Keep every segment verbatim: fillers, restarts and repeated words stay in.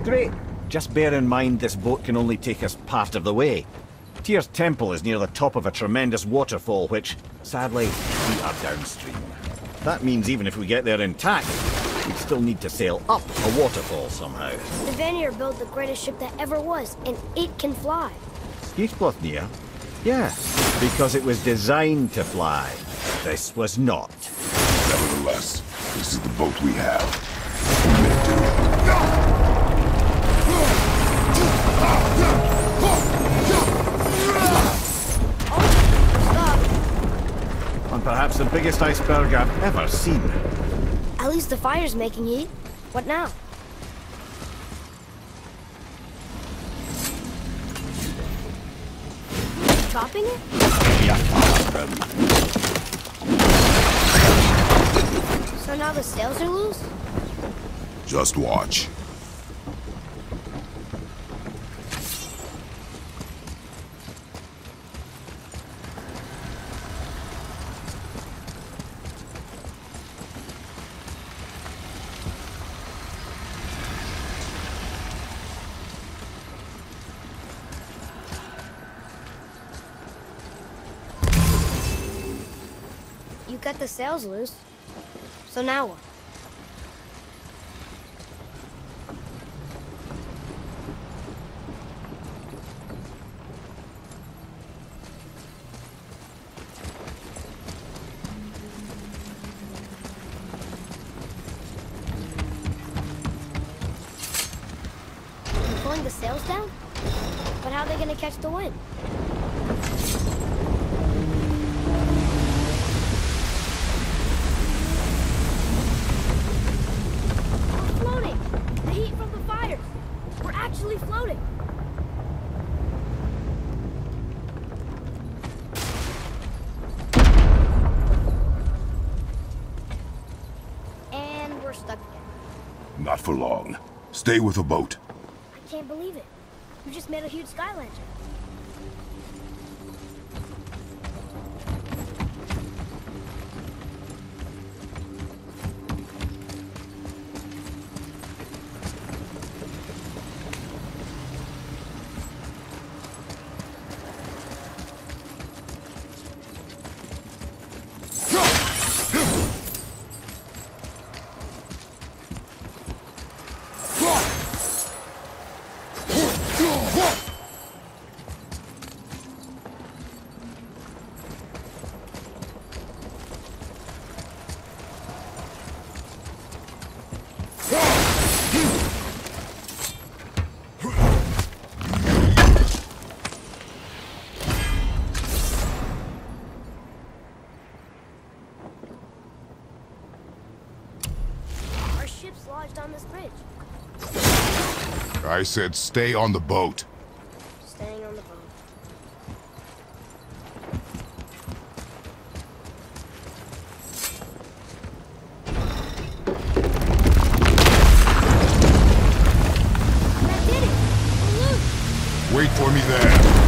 Great. Just bear in mind this boat can only take us part of the way. Tyr's temple is near the top of a tremendous waterfall which, sadly, we are downstream. That means even if we get there intact, we'd still need to sail up a waterfall somehow. The Vanir built the greatest ship that ever was, and it can fly. Skidbladnir? Yeah, because it was designed to fly. This was not. Nevertheless, this is the boat we have. What will it do? And perhaps the biggest iceberg I've ever seen. At least the fire's making heat. What now? Chopping it? Yeah, them. So now the sails are loose? Just watch. You got the sails loose. So now what? You're pulling the sails down? But how are they gonna catch the wind? Actually floating. And we're stuck again. Not for long. Stay with the boat. I can't believe it. You just made a huge sky lantern. Lodged on this bridge. I said stay on the boat. Staying on the boat. That did it! We're loose! Wait for me there.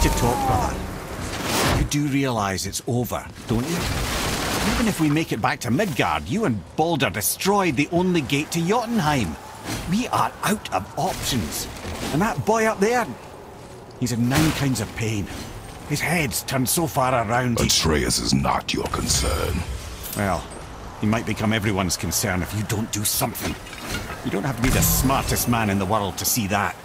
to talk, brother. You do realize it's over, don't you? Even if we make it back to Midgard, you and Baldur destroyed the only gate to Jotunheim. We are out of options. And that boy up there, he's in nine kinds of pain. His head's turned so far around he... Atreus is not your concern. Well, he might become everyone's concern if you don't do something. You don't have to be the smartest man in the world to see that.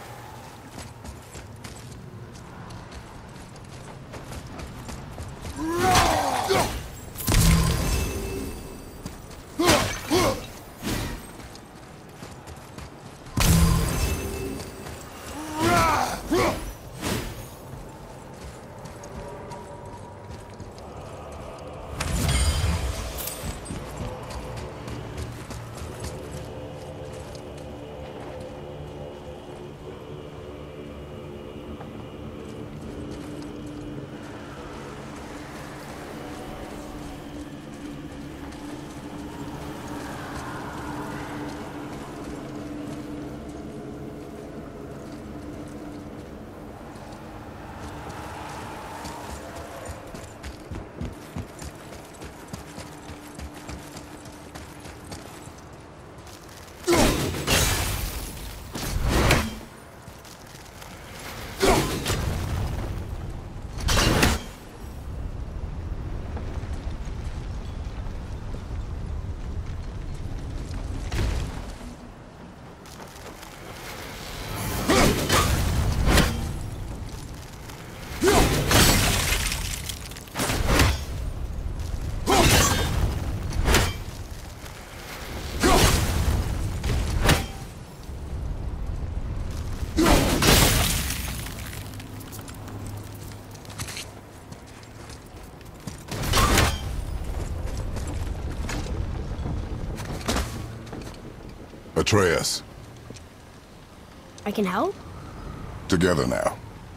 Atreus. I can help? Together now.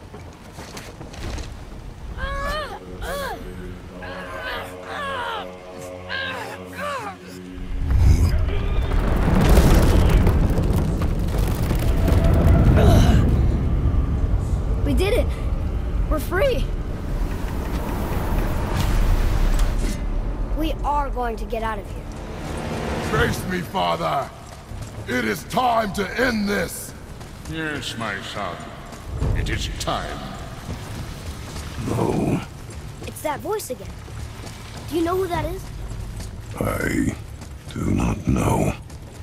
We did it! We're free! We are going to get out of here. Face me, father! It is time to end this! Yes, my son. It is time. No, It's that voice again. Do you know who that is? I do not know.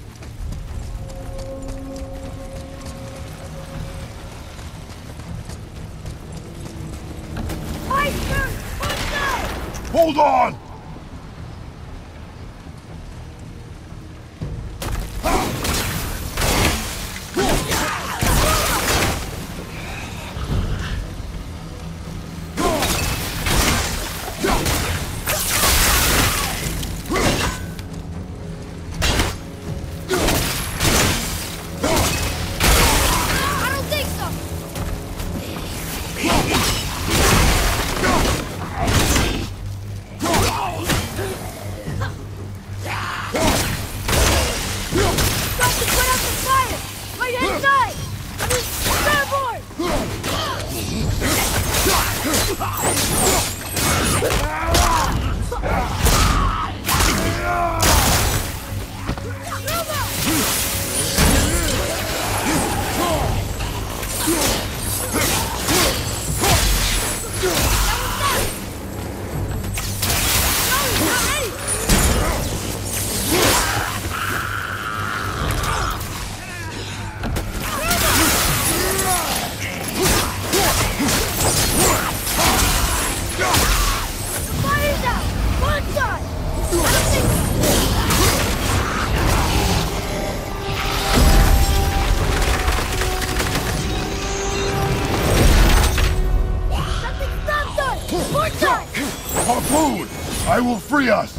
Hold on! Harpoon! I will free us!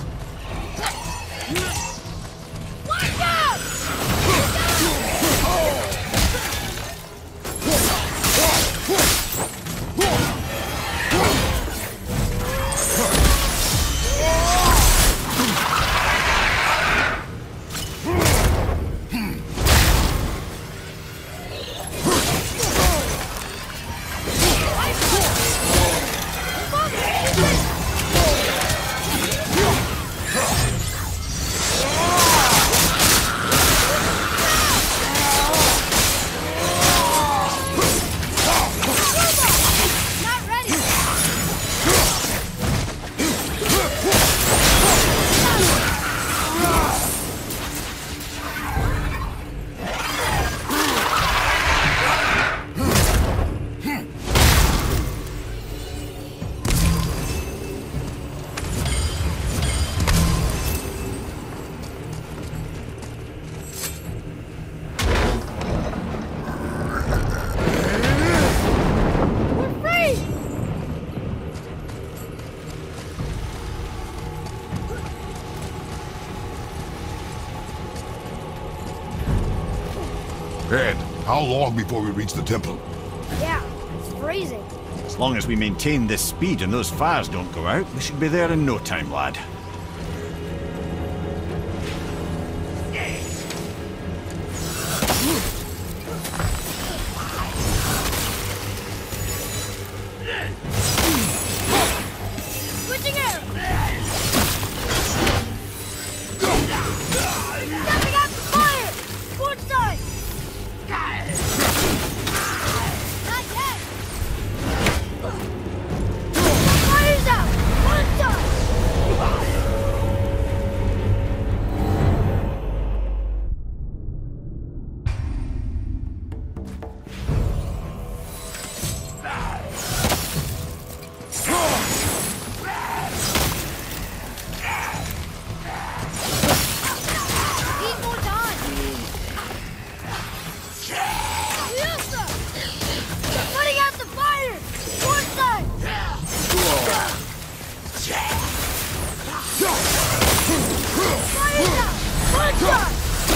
How long before we reach the temple? Yeah, it's freezing. As long as we maintain this speed and those fires don't go out, we should be there in no time, lad. Switching air! Stepping out to fire! Port side! Not yet! Fire's out! Port side! Need more time! Wilson! Putting out the fire! Port side! Fire's out! Port side!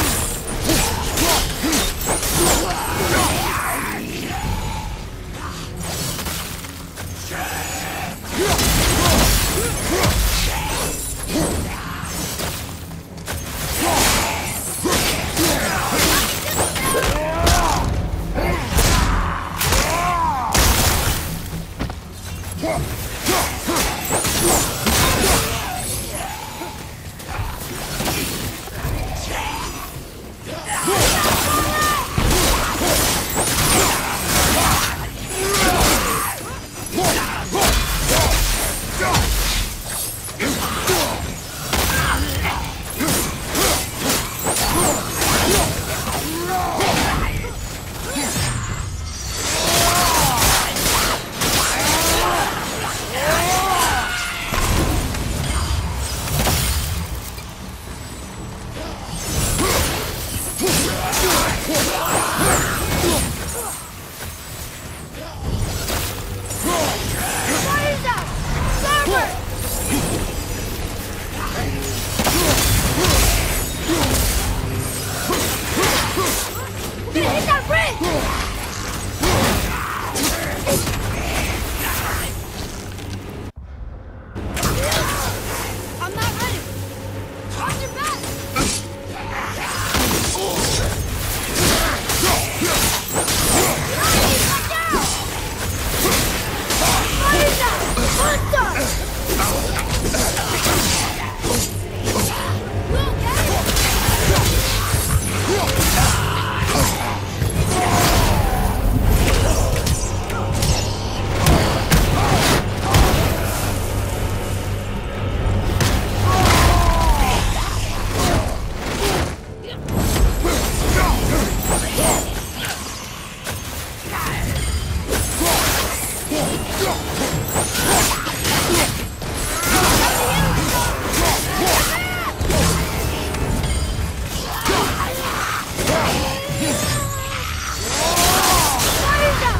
Fire's out! Starboard! We're gonna hit that bridge! I'm not ready! Watch your back! Watch out! Fire's out! Port side! We'll get it! Fire's out!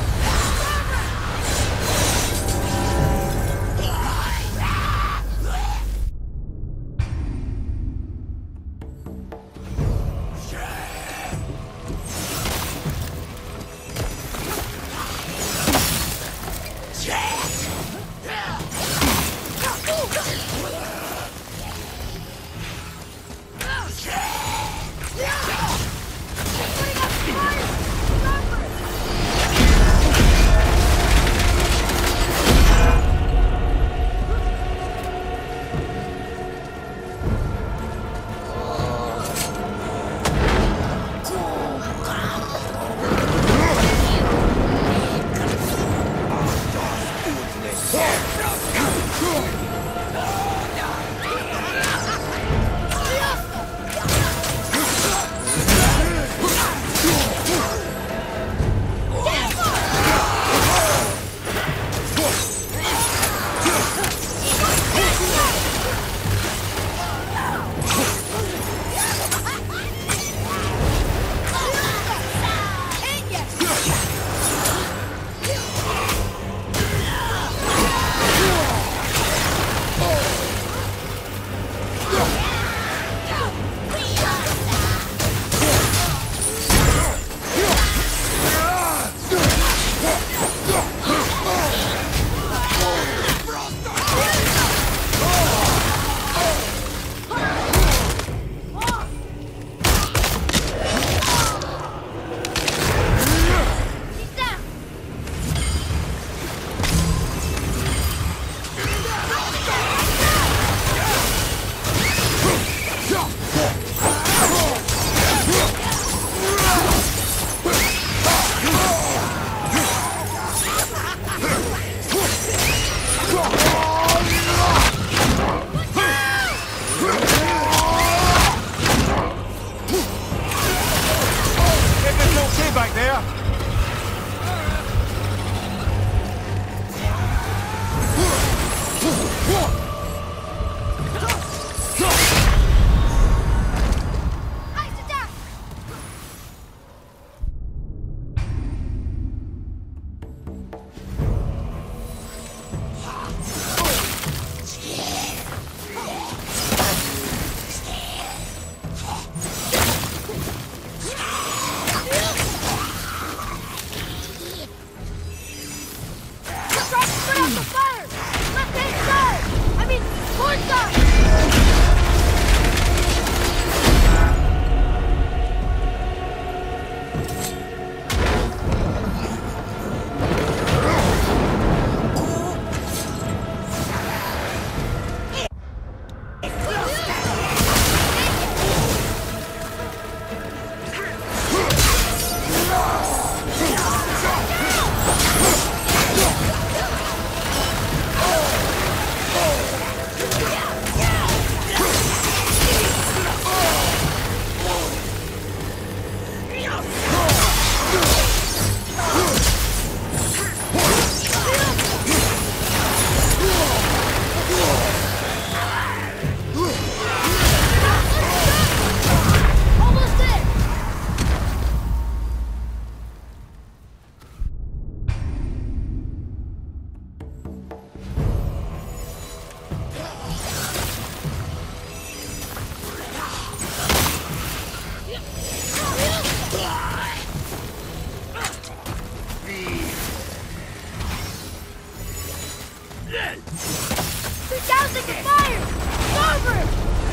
Two thousand to fire! Starboard!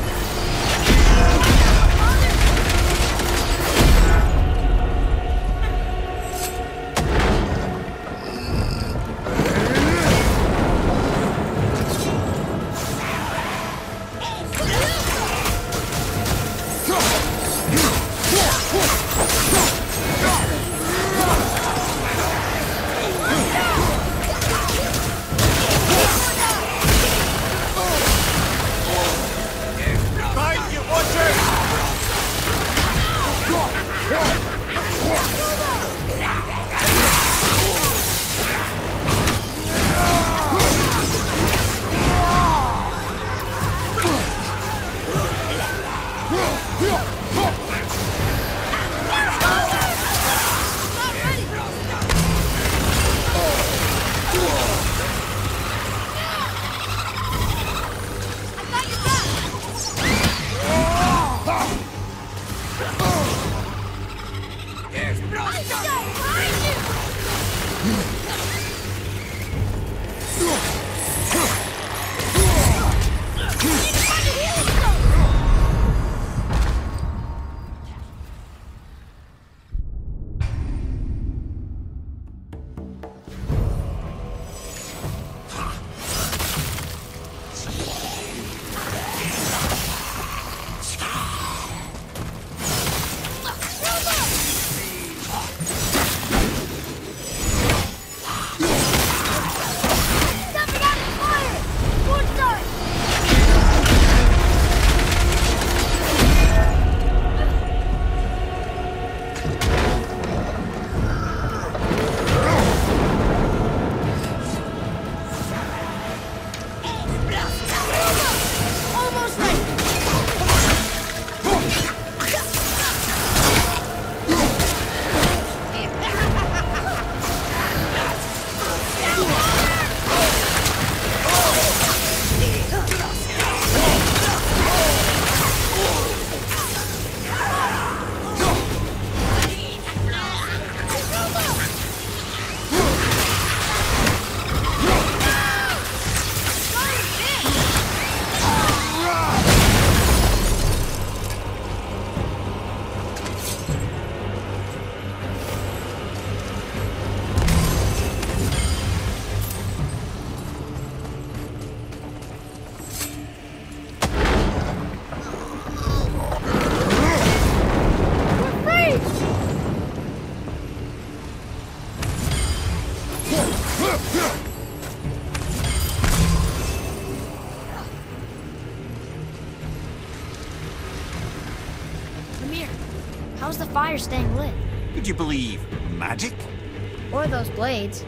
How's the fire staying lit? Would you believe magic? Or those blades?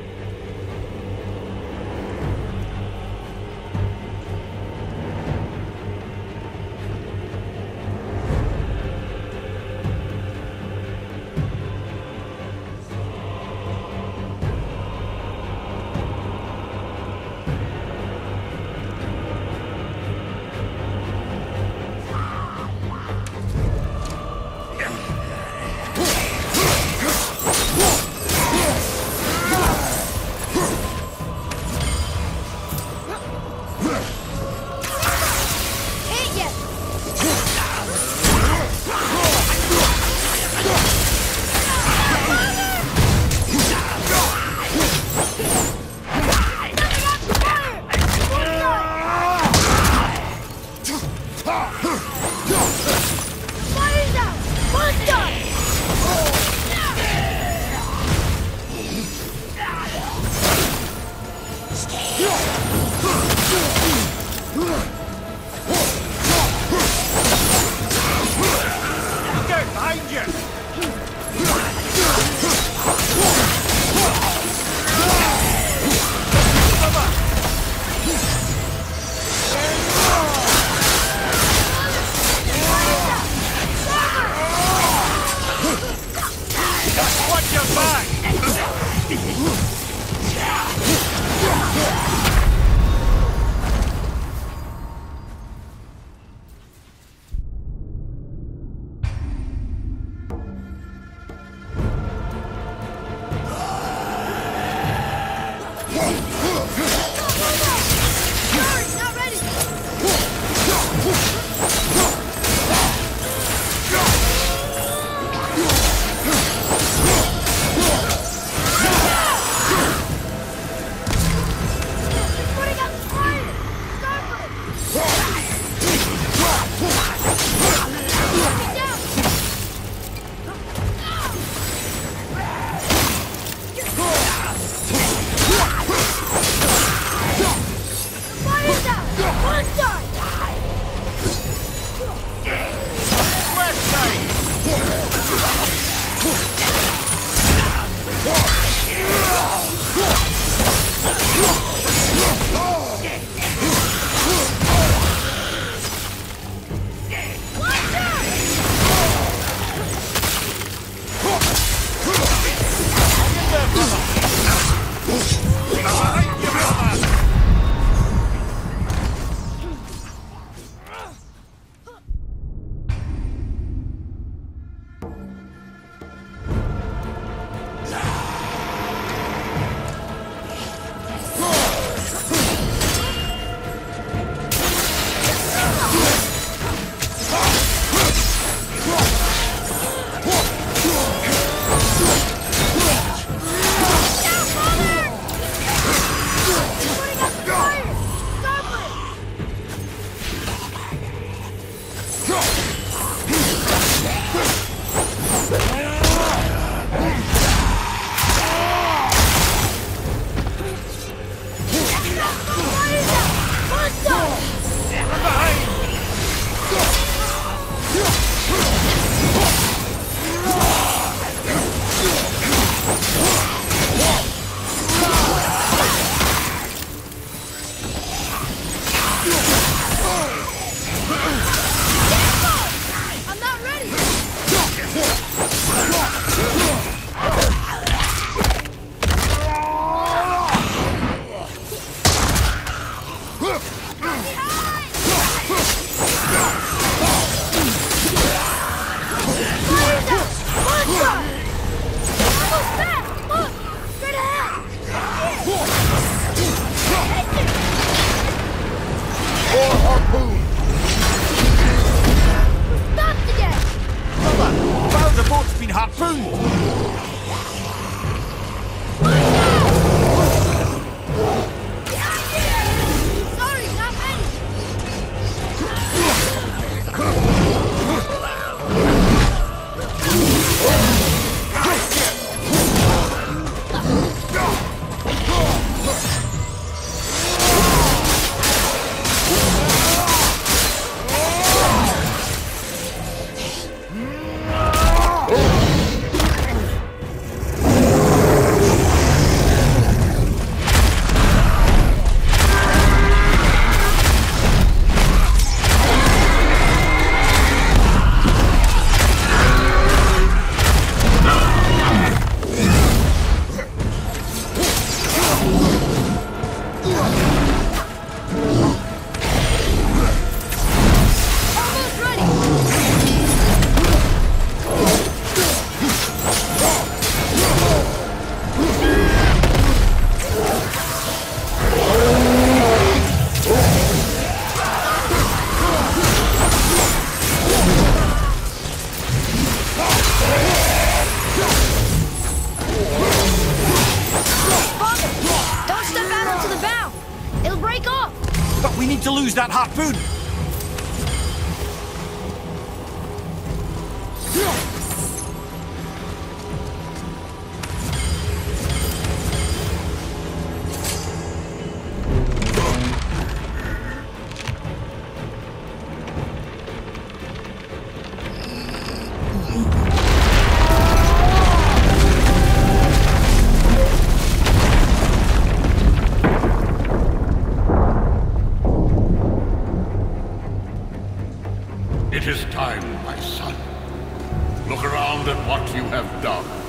break off! But we need to lose that harpoon! It is time, my son. Look around at what you have done.